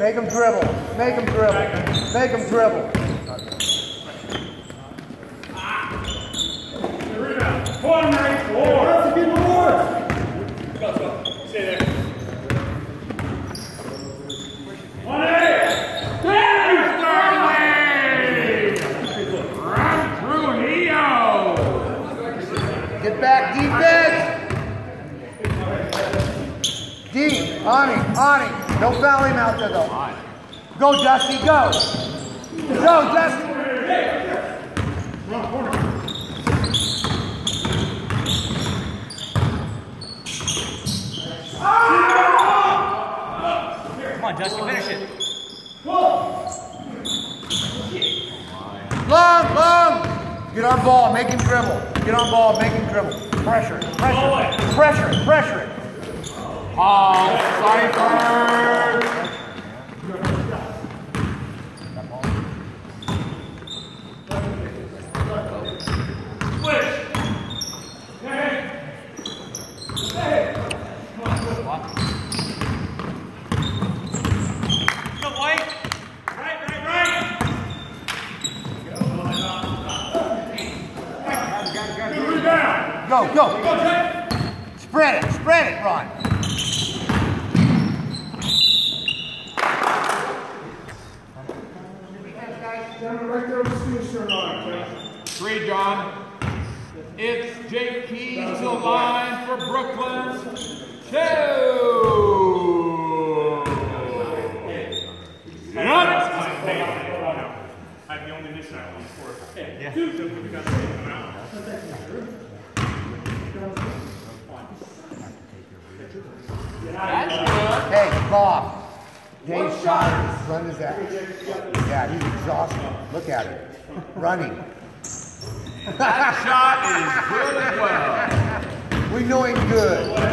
Make him dribble. Make him dribble. Make him dribble. Corner, four. Go. Stay there. 1A. There's Sterling! Run through Neo. Get back, defense. D, Ani. No fouling out there though. Go, Dusty, go. Go, Dusty. Run, corner. Come on, Dusty, finish it. Long. Get on ball, make him dribble. Get on ball, make him dribble. Pressure it. Oh, Cypher! Switch! Hey! Go, White. Right! Down! Go. Spread it, Ron. Right there with the steel shirt on, okay? 3, John. It's Jake Keys to the line for Brooklyn. 2. I'm the only mission I want for it. Yeah. 2. So we got to take them out. Hey, Bob. Dave's shot. Run his ass. Yeah, he's exhausted. Look at him. Running. That shot is good as well. We know him good.